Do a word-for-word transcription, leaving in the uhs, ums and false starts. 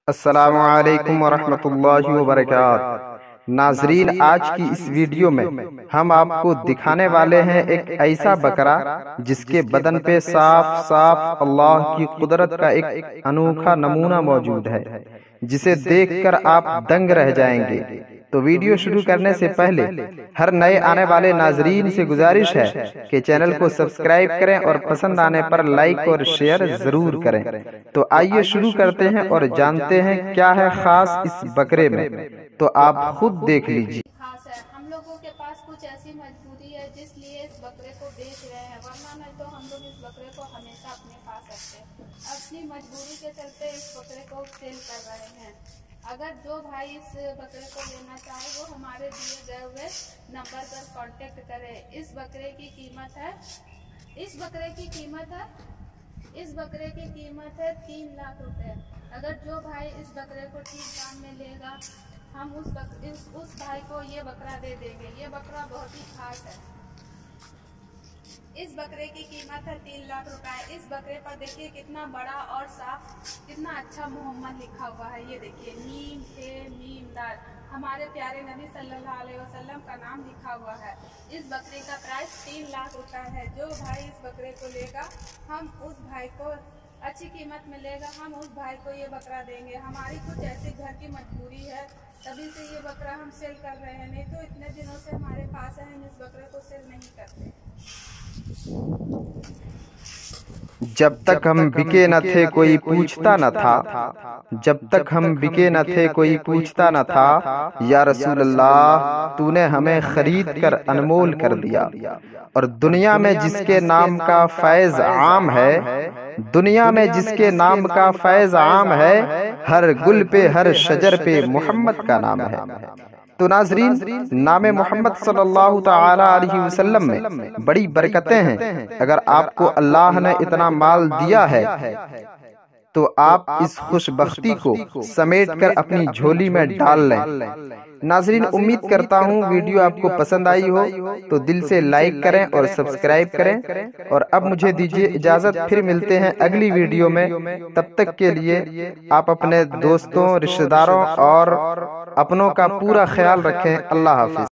अस्सलामु अलैकुम वरहमतुल्लाहि वबरकात। नाजरीन, आज की इस वीडियो में हम आपको दिखाने वाले हैं एक ऐसा बकरा जिसके बदन पे साफ साफ अल्लाह की कुदरत का एक अनोखा नमूना मौजूद है, जिसे देखकर आप दंग रह जाएंगे। तो वीडियो शुरू करने से पहले हर नए आने वाले नाजरीन से गुजारिश है कि चैनल को सब्सक्राइब करें और पसंद आने पर लाइक और शेयर जरूर करें। तो आइए शुरू करते हैं और जानते हैं क्या है खास इस बकरे में, तो आप खुद देख लीजिए। खास है, हम लोगों के पास कुछ ऐसी मजबूरी है जिसलिए इस बकरे को बेच रहे हैं, वरना नहीं तो हम लोग इस बकरे को हमेशा अपने पास रखते। अपनी मजबूरी के चलते इस बकरे को सेल कर रहे हैं। अगर जो भाई इस बकरे को लेना चाहे वो हमारे दिए गए हुए नंबर पर कांटेक्ट करे। इस बकरे की कीमत है इस बकरे की कीमत है इस बकरे की कीमत है तीन लाख रुपए। अगर जो भाई इस बकरे को ठीक दाम में लेगा, हम उस बक, इस, उस भाई को ये बकरा दे देंगे। ये बकरा बहुत ही खास है। इस बकरे की कीमत है तीन लाख रुपए। इस बकरे पर देखिए कितना बड़ा और साफ, कितना अच्छा मोहम्मद लिखा हुआ है। ये देखिए, मीम पे मीम दार, हमारे प्यारे नबी सल्लल्लाहु अलैहि वसल्लम का नाम लिखा हुआ है। इस बकरे का प्राइस तीन लाख रुपए है। जो भाई इस बकरे को लेगा, हम उस भाई को अच्छी कीमत में लेगा, हम उस भाई को ये बकरा देंगे। हमारी कुछ ऐसी घर की मजबूरी है, तभी से ये बकरा हम सेल कर रहे हैं, नहीं तो इतने दिनों से हमारे पास है, हम इस बकरे को सेल नहीं करते। जब तक हम बिके न थे कोई पूछता न था, जब तक हम बिके न थे कोई पूछता न था, या रसूल अल्लाह तूने हमें खरीद कर अनमोल कर दिया। और दुनिया में जिसके नाम का फैज आम है, दुनिया में जिसके नाम का फैज आम है, हर गुल पे हर शजर पे मोहम्मद का नाम है। तो नाजरीन, नामे मोहम्मद सल्लल्लाहु ताला अलैहि वसल्लम में बड़ी बरकतें हैं। अगर आपको अल्लाह ने इतना माल दिया है तो आप इस खुशबख्ती को समेट कर अपनी झोली में डाल लें। नाजरीन, उम्मीद करता हूँ वीडियो आपको पसंद आई हो, तो दिल से लाइक करें और सब्सक्राइब करें। और अब मुझे दीजिए इजाजत, फिर मिलते हैं अगली वीडियो में। तब तक के लिए आप अपने दोस्तों, रिश्तेदारों और अपनों का पूरा ख्याल रखें। अल्लाह हाफिज।